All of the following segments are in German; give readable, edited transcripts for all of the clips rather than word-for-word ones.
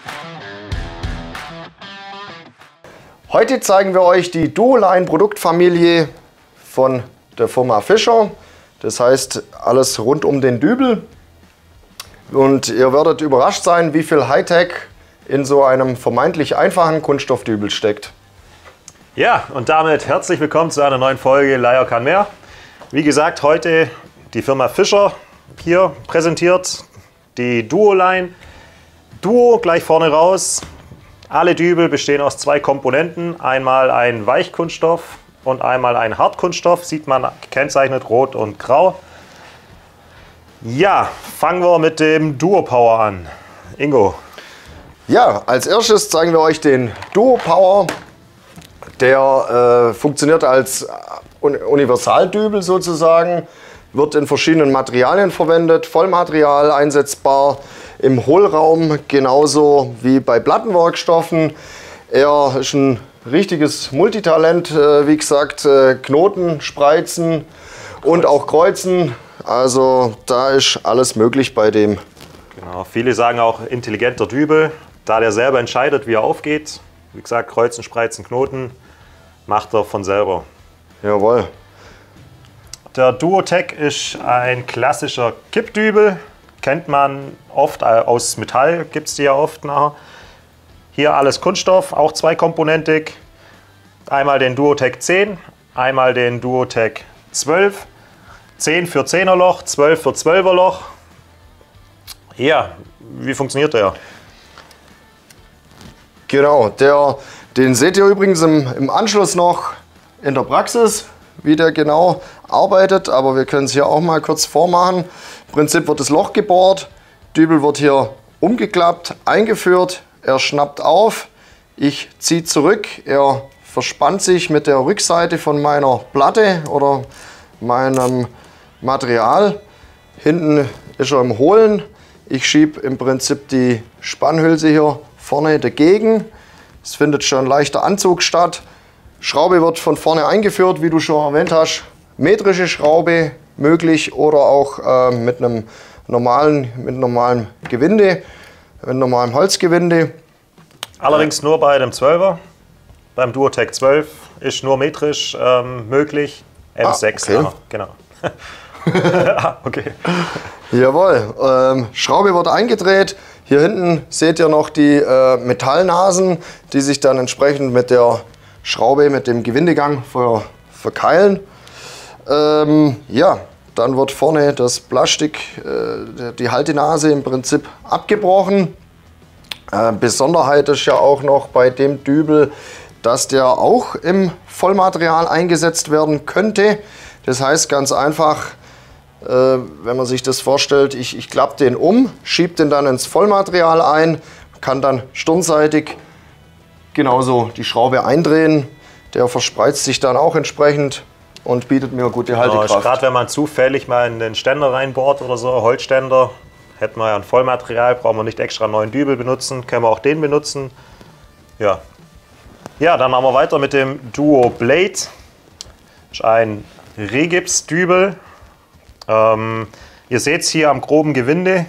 Heute zeigen wir euch die Duoline Produktfamilie von der Firma Fischer. Das heißt, alles rund um den Dübel. Und ihr werdet überrascht sein, wie viel Hightech in so einem vermeintlich einfachen Kunststoffdübel steckt. Ja, und damit herzlich willkommen zu einer neuen Folge Leier kann mehr. Wie gesagt, heute die Firma Fischer hier präsentiert, die Duoline. Duo gleich vorne raus. Alle Dübel bestehen aus zwei Komponenten, einmal ein Weichkunststoff und einmal ein Hartkunststoff, sieht man gekennzeichnet rot und grau. Ja, fangen wir mit dem Duo Power an. Ingo. Ja, als erstes zeigen wir euch den Duo Power. Der funktioniert als Universaldübel sozusagen, wird in verschiedenen Materialien verwendet, Vollmaterial einsetzbar, im Hohlraum genauso wie bei Plattenwerkstoffen. Er ist ein richtiges Multitalent, wie gesagt, Knoten, Spreizen und auch Kreuzen. Also da ist alles möglich bei dem. Genau, viele sagen auch intelligenter Dübel, da der selber entscheidet, wie er aufgeht. Wie gesagt, Kreuzen, Spreizen, Knoten macht er von selber. Jawohl. Der Duotec ist ein klassischer Kippdübel. Kennt man oft aus Metall, gibt es die ja oft nachher. Hier alles Kunststoff, auch zweikomponentig. Einmal den Duotec 10, einmal den Duotec 12. 10 für 10er Loch, 12 für 12er Loch. Ja, wie funktioniert der? Genau, den seht ihr übrigens im Anschluss noch in der Praxis, wie der genau arbeitet, aber wir können es hier auch mal kurz vormachen. Im Prinzip wird das Loch gebohrt, Dübel wird hier umgeklappt, eingeführt, er schnappt auf, ich ziehe zurück, er verspannt sich mit der Rückseite von meiner Platte oder meinem Material. Hinten ist er im Hohlen, ich schiebe im Prinzip die Spannhülse hier vorne dagegen. Es findet schon ein leichter Anzug statt. Schraube wird von vorne eingeführt, wie du schon erwähnt hast. Metrische Schraube möglich oder auch mit einem normalen Gewinde, mit einem normalen Holzgewinde. Allerdings nur bei dem 12er. Beim Duotec 12 ist nur metrisch möglich. M6, okay. Ja, genau. Okay. Jawohl, Schraube wird eingedreht. Hier hinten seht ihr noch die Metallnasen, die sich dann entsprechend mit der Schraube, mit dem Gewindegang verkeilen. Ja, dann wird vorne das Plastik, die Haltenase im Prinzip abgebrochen. Besonderheit ist ja auch noch bei dem Dübel, dass der auch im Vollmaterial eingesetzt werden könnte. Das heißt ganz einfach, wenn man sich das vorstellt, ich klappe den um, schiebe den dann ins Vollmaterial ein, kann dann stirnseitig genauso die Schraube eindrehen. Der verspreizt sich dann auch entsprechend und bietet mir gute Haltekraft. Gerade wenn man zufällig mal in den Ständer reinbohrt oder so, Holzständer, hätten wir ja ein Vollmaterial, brauchen wir nicht extra einen neuen Dübel benutzen, können wir auch den benutzen. Ja, dann machen wir weiter mit dem Duo Blade. Das ist ein Regipsdübel. Ihr seht es hier am groben Gewinde.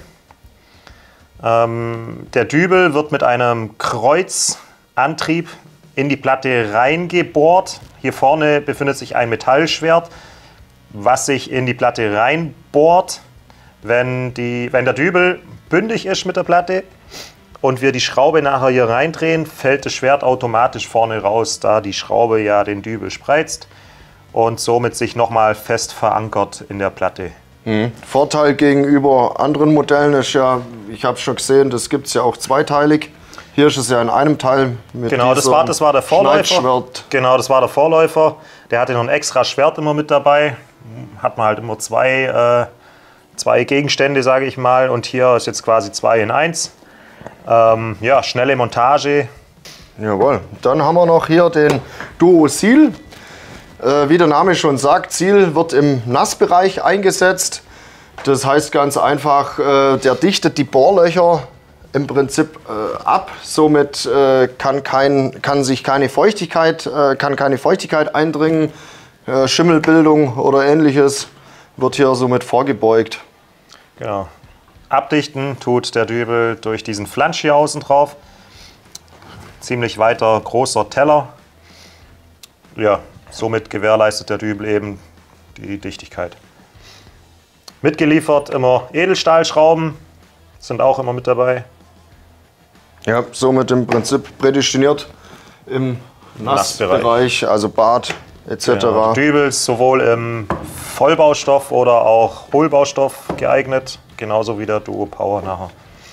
Der Dübel wird mit einem Kreuzantrieb in die Platte reingebohrt. Hier vorne befindet sich ein Metallschwert, was sich in die Platte reinbohrt. Wenn der Dübel bündig ist mit der Platte und wir die Schraube nachher hier reindrehen, fällt das Schwert automatisch vorne raus, da die Schraube ja den Dübel spreizt und somit sich nochmal fest verankert in der Platte. Vorteil gegenüber anderen Modellen ist ja, ich habe schon gesehen, das gibt es ja auch zweiteilig. Hier ist es ja in einem Teil mit Genau, das war der Vorläufer. Genau, das war der Vorläufer. Der hatte noch ein extra Schwert immer mit dabei. Hat man halt immer zwei Gegenstände, sage ich mal. Und hier ist jetzt quasi 2 in 1. Ja, schnelle Montage. Jawohl. Dann haben wir noch hier den Duo Seal. Wie der Name schon sagt, Seal wird im Nassbereich eingesetzt. Das heißt ganz einfach, der dichtet die Bohrlöcher im Prinzip ab. Somit kann keine Feuchtigkeit eindringen. Schimmelbildung oder ähnliches wird hier somit vorgebeugt. Genau. Abdichten tut der Dübel durch diesen Flansch hier außen drauf. Ziemlich weiter großer Teller. Ja, somit gewährleistet der Dübel eben die Dichtigkeit. Mitgeliefert immer Edelstahlschrauben, sind auch immer mit dabei. Ja, somit im Prinzip prädestiniert im Nassbereich, also Bad etc. Ja, Dübel sowohl im Vollbaustoff oder auch Hohlbaustoff geeignet, genauso wie der Duo Power nachher.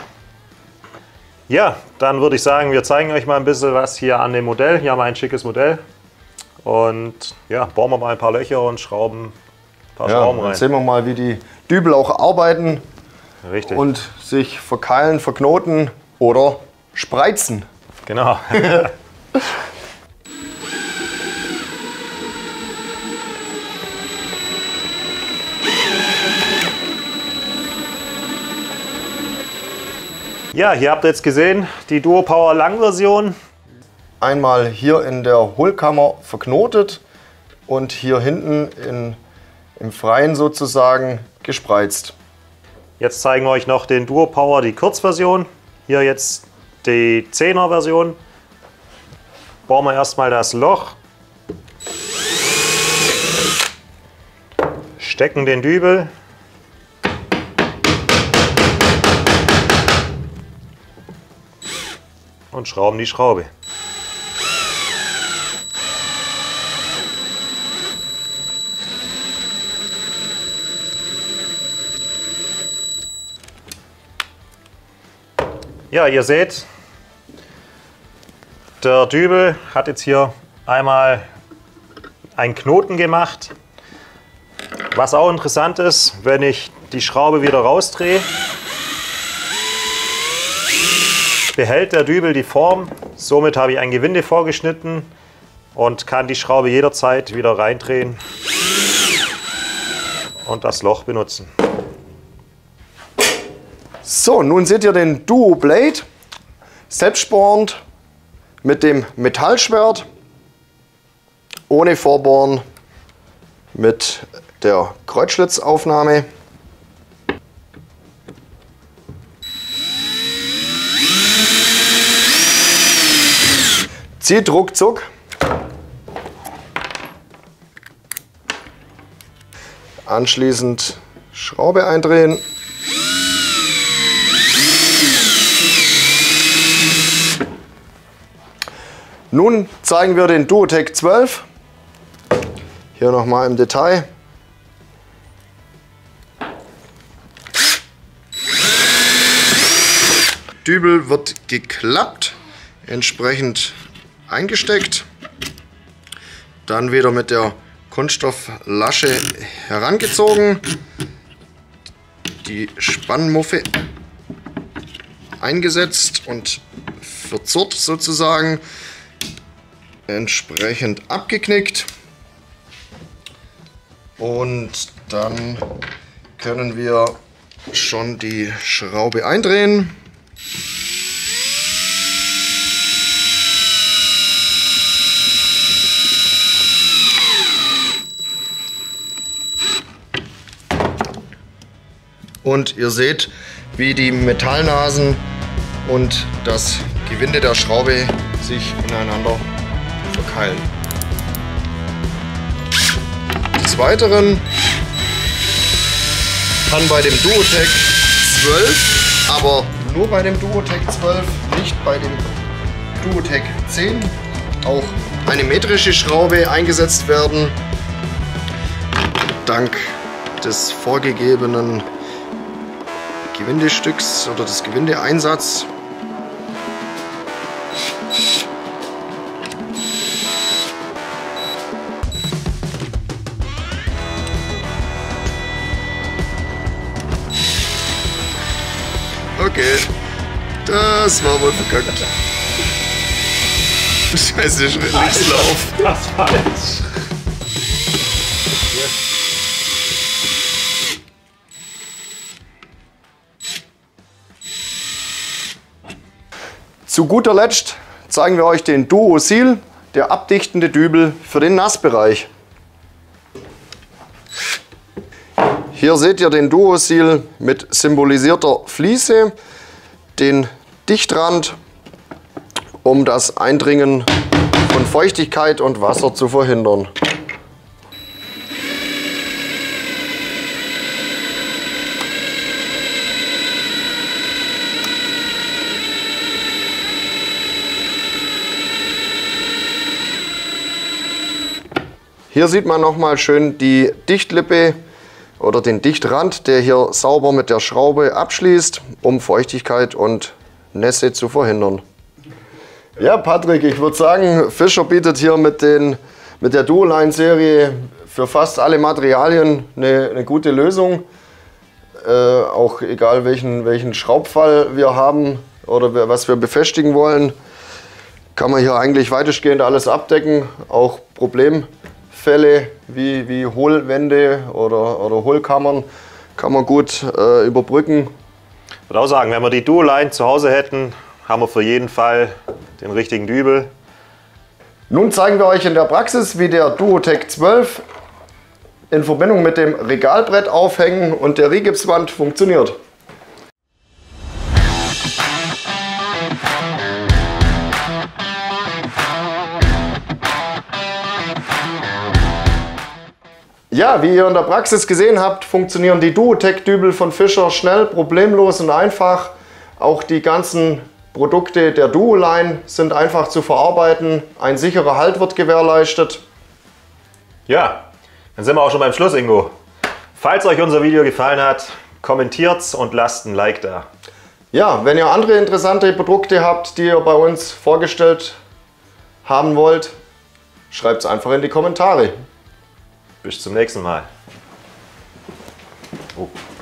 Ja, dann würde ich sagen, wir zeigen euch mal ein bisschen was hier an dem Modell. Hier haben wir ein schickes Modell und ja, bohren wir mal ein paar Löcher und schrauben ein paar Schrauben rein. Dann sehen wir mal, wie die Dübel auch arbeiten. Richtig. Und sich verkeilen, verknoten oder spreizen. Genau. Ja, hier habt ihr jetzt gesehen, die Duo Power Lang-Version. Einmal hier in der Hohlkammer verknotet und hier hinten im Freien sozusagen gespreizt. Jetzt zeigen wir euch noch den Duo Power, die Kurzversion. Hier jetzt die 10er Version. Bohren wir erstmal das Loch. Stecken den Dübel. Und schrauben die Schraube. Ja, ihr seht, der Dübel hat jetzt hier einmal einen Knoten gemacht. Was auch interessant ist, wenn ich die Schraube wieder rausdrehe, behält der Dübel die Form. Somit habe ich ein Gewinde vorgeschnitten und kann die Schraube jederzeit wieder reindrehen und das Loch benutzen. So, nun seht ihr den Duo Blade, selbstsporend mit dem Metallschwert, ohne Vorbohren, mit der Kreuzschlitzaufnahme. Zieht ruckzuck. Anschließend Schraube eindrehen. Nun zeigen wir den Duotec 12. Hier nochmal im Detail. Dübel wird geklappt, entsprechend eingesteckt, dann wieder mit der Kunststofflasche herangezogen, die Spannmuffe eingesetzt und verzurrt sozusagen, entsprechend abgeknickt und dann können wir schon die Schraube eindrehen. Und ihr seht, wie die Metallnasen und das Gewinde der Schraube sich ineinander verkeilen. Des Weiteren kann bei dem Duotec 12, aber nur bei dem Duotec 12, nicht bei dem Duotec 10, auch eine metrische Schraube eingesetzt werden. Dank des vorgegebenen Gewindestücks oder des Gewindeeinsatz. Okay, das war wohl verkackt. Scheiße, Lichtslauf. Das falsch. Zu guter Letzt zeigen wir euch den Duo Seal, der abdichtende Dübel für den Nassbereich. Hier seht ihr den Duo-Seal mit symbolisierter Fliese, den Dichtrand, um das Eindringen von Feuchtigkeit und Wasser zu verhindern. Hier sieht man nochmal schön die Dichtlippe oder den Dichtrand, der hier sauber mit der Schraube abschließt, um Feuchtigkeit und Nässe zu verhindern. Ja, Patrick, ich würde sagen, Fischer bietet hier mit der Duoline-Serie für fast alle Materialien eine gute Lösung. Auch egal welchen Schraubfall wir haben oder was wir befestigen wollen, kann man hier eigentlich weitestgehend alles abdecken. Auch Problemfälle wie Hohlwände oder Hohlkammern kann man gut überbrücken. Ich würde auch sagen, wenn wir die Duoline zu Hause hätten, haben wir für jeden Fall den richtigen Dübel. Nun zeigen wir euch in der Praxis, wie der Duotec 12 in Verbindung mit dem Regalbrett aufhängen und der Rigipswand funktioniert. Ja, wie ihr in der Praxis gesehen habt, funktionieren die Duotec-Dübel von Fischer schnell, problemlos und einfach. Auch die ganzen Produkte der Duoline sind einfach zu verarbeiten. Ein sicherer Halt wird gewährleistet. Ja, dann sind wir auch schon beim Schluss, Ingo. Falls euch unser Video gefallen hat, kommentiert's und lasst ein Like da. Ja, wenn ihr andere interessante Produkte habt, die ihr bei uns vorgestellt haben wollt, schreibt es einfach in die Kommentare. Bis zum nächsten Mal. Oh.